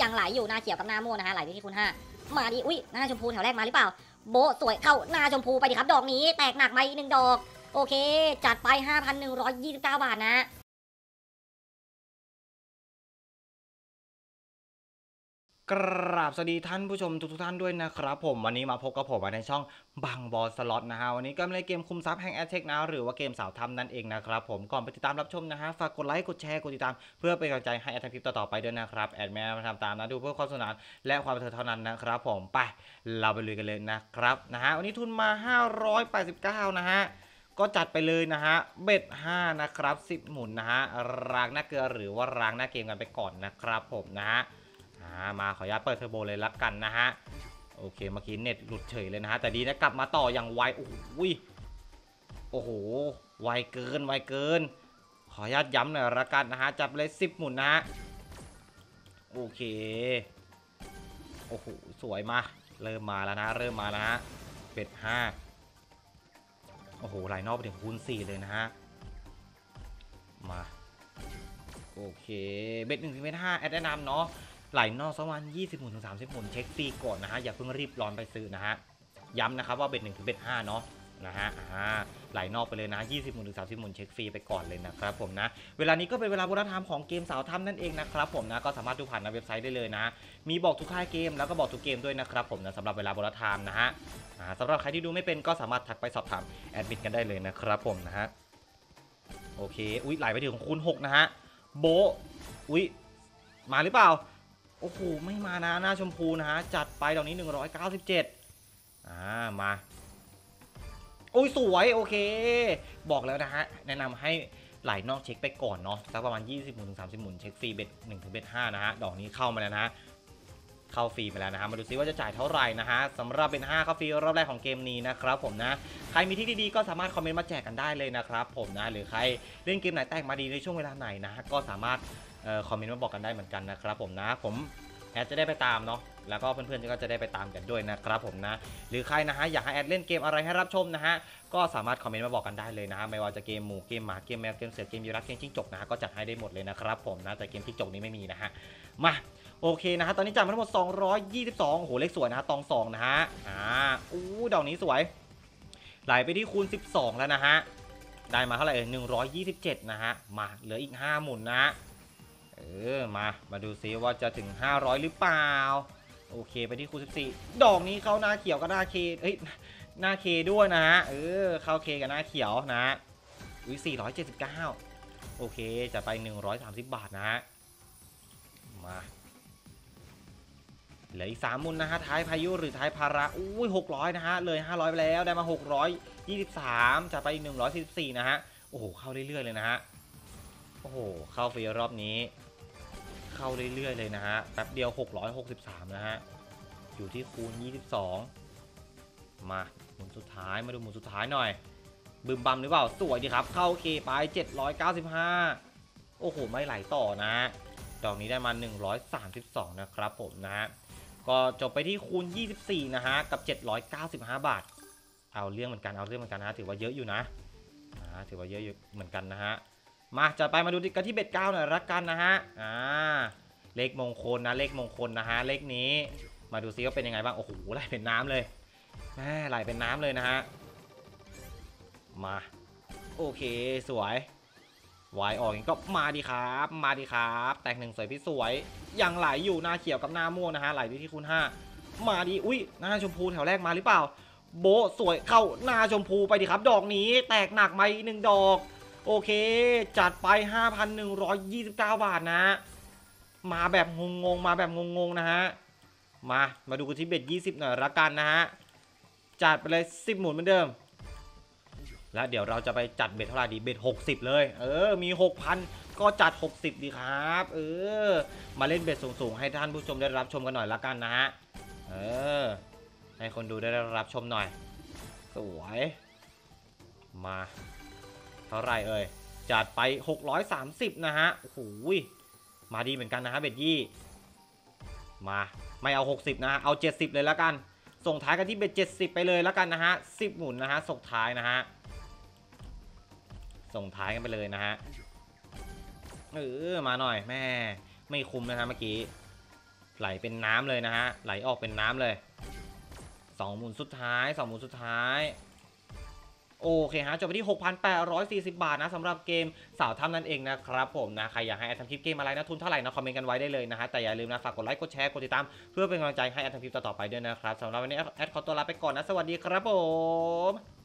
ยังไหลอยู่หน้าเขียวกับหน้าม่วงนะฮะไหลไปที่คูณ5มาดิอุ้ยหน้าชมพูแถวแรกมาหรือเปล่าโบสวยเข้าหน้าชมพูไปดิครับดอกนี้แตกหนักมาอีก1ดอกโอเคจัดไป 5,129 บาทนะกราบสวัสดีท่านผู้ชมทุกท่านด้วยนะครับผมวันนี้มาพบกับผมในช่องบังบอลสล็อตนะฮะวันนี้ก็ในเกมคุมทรัพย์แห่งแอดเทคนะหรือว่าเกมสาวทำนั่นเองนะครับผมก่อนไปติดตามรับชมนะฮะฝากกดไลค์กดแชร์กดติดตามเพื่อเป็นกำลังใจให้แอดทำคลิปต่อๆไปด้วยนะครับแอดแม่มาทำตามนะดูเพื่อความสนุกและความบันเทิงเท่านั้นนะครับผมไปเราไปลุยกันเลยนะครับนะฮะวันนี้ทุนมา589นะฮะก็จัดไปเลยนะฮะเบ็ด5นะครับ10หมุนนะฮะรางหน้าเกลือหรือว่ารางหน้าเกมกันไปก่อนนะครับผมนะฮะมาขออนุญาตเปิดเทอร์โบเลยละกันนะฮะโอเคเมื่อกี้เน็ตหลุดเฉยเลยนะฮะแต่ดีนะกลับมาต่ออย่างไวโอ้โหไวเกินขออนุญาตย้ำหน่อยละกันนะฮะจับเลย10หมุนนะฮะโอเคโอ้โหสวยมาเริ่มมาแล้วนะเป็ด5โอ้โหไหลนอกไปถึงคูณ4เลยนะฮะมาโอเคเบ็ด1ถึงเบ็ด5แอดแนะนำเนาะไหลนอกสักวัน20หมุนถึง30หมุนเช็คฟรีก่อนนะฮะอย่าเพิ่งรีบร้อนไปซื้อนะฮะย้ำนะครับว่าเบ็ด1ถึงเบ็ด5เนาะนะฮะไหลนอกไปเลยนะ20หมุนถึง30หมุนเช็คฟรีไปก่อนเลยนะครับผมนะเวลานี้ก็เป็นเวลาโบนัสไทม์ของเกมสาวถ้ำนั่นเองนะครับผมนะก็สามารถดูผ่านในเว็บไซต์ได้เลยนะมีบอกทุกค่ายเกมแล้วก็บอกทุกเกมด้วยนะครับผมนะสำหรับเวลาโบนัสไทม์นะฮะสำหรับใครที่ดูไม่เป็นก็สามารถทักไปสอบถามแอดมินกันได้เลยนะครับผมนะฮะโอเคอุ้ยไหลไปถึงคูณ6นะฮะโบอุ้ยมาหรือเปล่าโอ้โหไม่มานะหน้าชมพูนะฮะจัดไปดอกนี้197มาโอ้ยสวยโอเคบอกแล้วนะฮะแนะนำให้ไหลนอกเช็คไปก่อนเนาะสักประมาณ20หมุนถึง30หมุนเช็คฟรีเบ็ด1ถึงเบ็ด5นะฮะดอกนี้เข้ามาแล้วนะเข้าฟรีไปแล้วนะฮะมาดูซิว่าจะจ่ายเท่าไหร่นะฮะสำหรับเป็น5เข้าฟรีรอบแรกของเกมนี้นะครับผมนะใครมีที่ดีๆก็สามารถคอมเมนต์มาแจกกันได้เลยนะครับผมนะหรือใครเล่นเกมไหนแตกมาดีในช่วงเวลาไหนนะก็สามารถคอมเมนต์มาบอกกันได้เหมือนกันนะครับผมนะผมแอดจะได้ไปตามเนาะแล้วก็เพื่อนๆก็จะได้ไปตามกันด้วยนะครับผมนะหรือใครนะฮะอยากให้แอดเล่นเกมอะไรให้รับชมนะฮะก็สามารถคอมเมนต์มาบอกกันได้เลยนะฮะไม่ว่าจะเกมหมูเกมหมาเกมแมวเกมเสือเกมยีราฟเกมจิ้งจกนะฮะก็จัดให้ได้หมดเลยนะครับผมนะแต่เกมจิ้งจกนี้ไม่มีนะฮะมาโอเคนะฮะตอนนี้จ่ายมาทั้งหมด222โอ้โหเลขสวยนะฮะตอง2นะฮะดอกนี้สวยไหลไปที่คูณ12แล้วนะฮะได้มาเท่าไหร่127นะฮะมาเหลืออีก5หมุนนะฮะมาดูซิว่าจะถึง500หรือเปล่าโอเคไปที่คูณ14ดอกนี้เข้าหน้าเขียวกับหน้าเคหน้าเคด้วยนะฮะเข้าเคกับหน้าเขียวนะ479โอเคจะไป130บาทนะฮะมาเหลืออีก3มุนนะฮะท้ายพายุหรือท้ายพาระ600นะฮะเลย500ไปแล้วได้มา623จะไปอีก144นะฮะโอ้โหเข้าเรื่อยๆเลยนะฮะโอ้โหเข้าฟรีรอบนี้เข้าเรื่อยๆเลยนะฮะแป๊บเดียว663นะฮะอยู่ที่คูณ22มาหมุนสุดท้ายมาดูหมุนสุดท้ายหน่อยบึมบัมหรือเปล่าสวยดีครับเข้าเคไป795โอ้โหไม่ไหลต่อนะดอกนี้ได้มา132นะครับผมนะฮะก็จบไปที่คูณ24นะฮะกับ795บาทเอาเรื่องเหมือนกันนะถือว่าเยอะอยู่นะถือว่าเยอะอยู่เหมือนกันนะฮะมาจะไปมาดูกันที่เบ็ด9หน่อยละกันนะฮะเลขมงคลนะเลขนี้มาดูซิว่าเป็นยังไงบ้างโอ้โหไหลเป็นน้ำเลยแม่ไหลเป็นน้ำเลยนะฮะมาโอเคสวยวายออกก็มาดีครับแตก1สวยพี่สวยยังไหลอยู่หน้าเขียวกับหน้าม่วงนะฮะไหลไปที่คูณ5มาดีอุ้ยหน้าชมพูแถวแรกมาหรือเปล่าโบสวยเข้าหน้าชมพูไปดิครับดอกนี้แตกหนักมาอีก1ดอกโอเคจัดไป 5,129 บาทนะมาแบบงงนะฮะมาดูกันที่เบ็ด20หน่อยละกันนะฮะจัดไปเลย10หมุนเหมือนเดิมแล้วเดี๋ยวเราจะไปจัดเบ็ดเท่าไหร่ดีเบ็ด60เลยมี 6,000 ก็จัด60ดีครับมาเล่นเบ็ดสูงๆให้ท่านผู้ชมได้รับชมกันหน่อยละกันนะฮะให้คนดูได้รับชมหน่อยสวยมาเท่าไหร่จัดไป630นะฮะโอ้โหมาดีเหมือนกันนะฮะเบ็ดยี่มาไม่เอา60นะเอา70เลยละกันส่งท้ายกันที่เบ็ด70ไปเลยละกันนะฮะ10หมุนนะฮะส่งท้ายนะฮะส่งท้ายกันไปเลยนะฮะมาหน่อยแม่ไม่คุ้มนะฮะเมื่อกี้ไหลเป็นน้ำเลยนะฮะไหลออกเป็นน้ำเลย2 หมุนสุดท้าย2 หมุนสุดท้ายโอเคฮะจบไปที่ 6,840 บาทนะสำหรับเกมสาวถ้ำนั่นเองนะครับผมนะใครอยากให้แอดทำคลิปเกมอะไรนะทุนเท่าไหร่นะคอมเมนต์กันไว้ได้เลยนะฮะแต่อย่าลืมนะฝากกดไลค์กดแชร์กดติดตามเพื่อเป็นกำลังใจให้แอดทำคลิปต่อๆไปด้วยนะครับสำหรับวันนี้แอดขอตัวลาไปก่อนนะสวัสดีครับผม